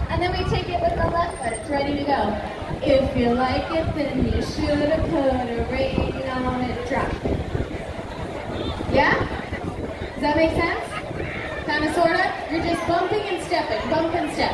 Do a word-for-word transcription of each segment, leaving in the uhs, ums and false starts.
And then we take it with the left foot. It's ready to go. If you like it, then you should have put a ring on it. Drop. Yeah? Does that make sense? Kind of, sort of? You're just bumping and stepping. Bump and step.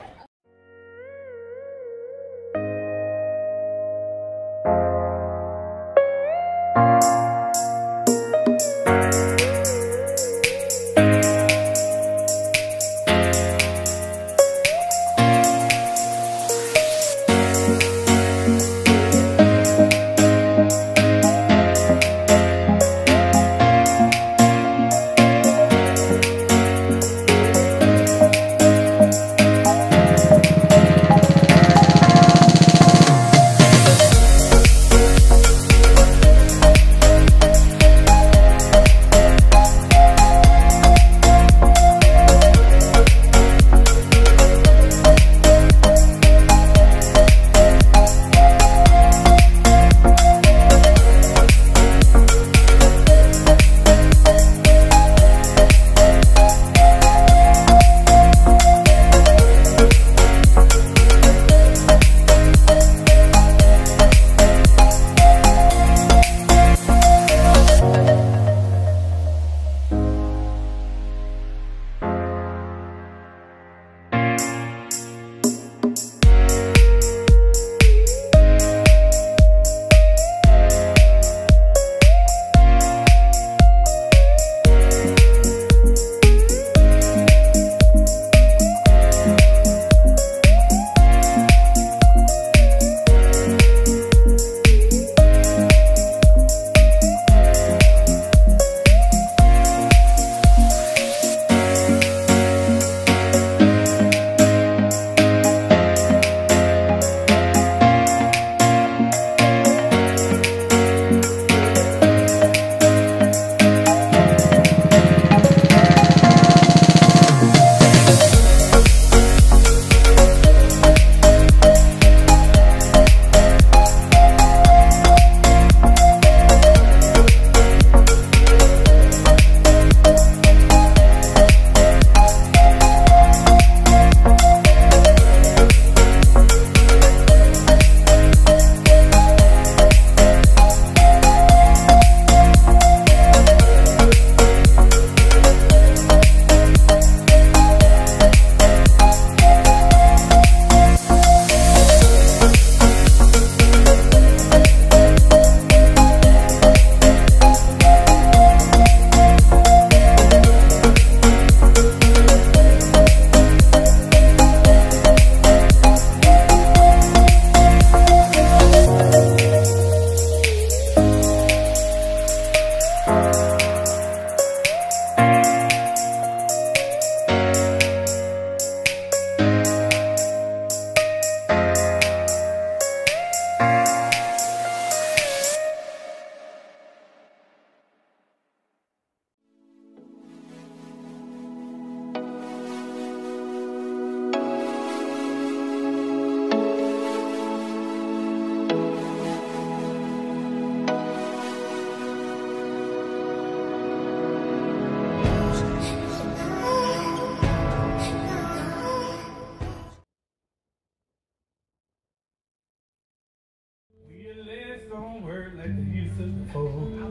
Like they used to before.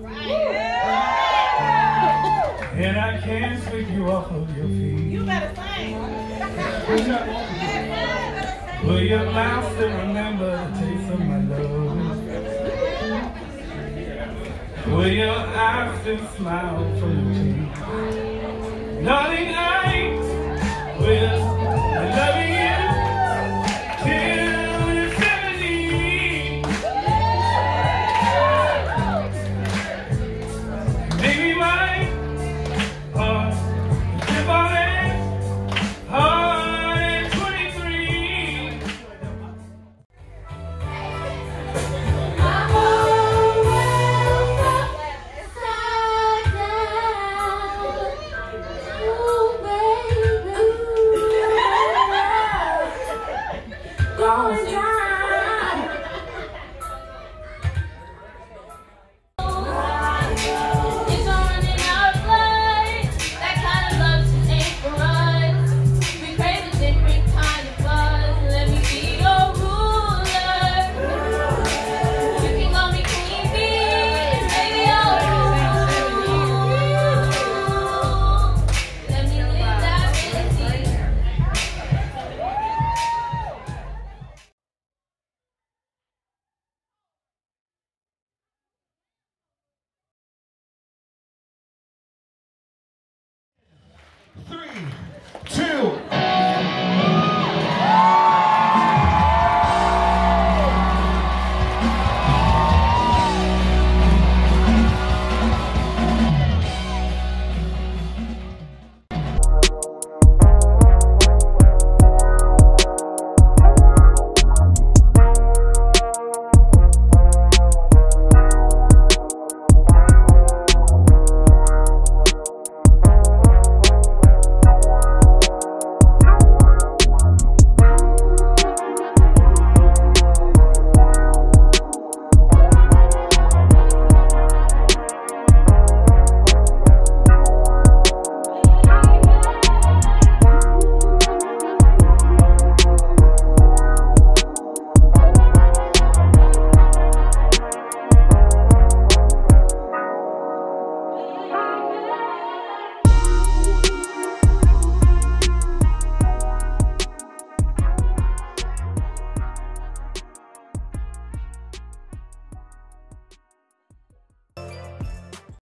And I can't sweep you off of your feet. You better sing. Will your mouth still remember the taste of my love? Will your eyes still smile from the cheek? Darling, I will I love you till you're seventy. Maybe my heart is on it, heart at twenty-three. That kind of love just ain't for us. We crave a different kind of fun. three, two,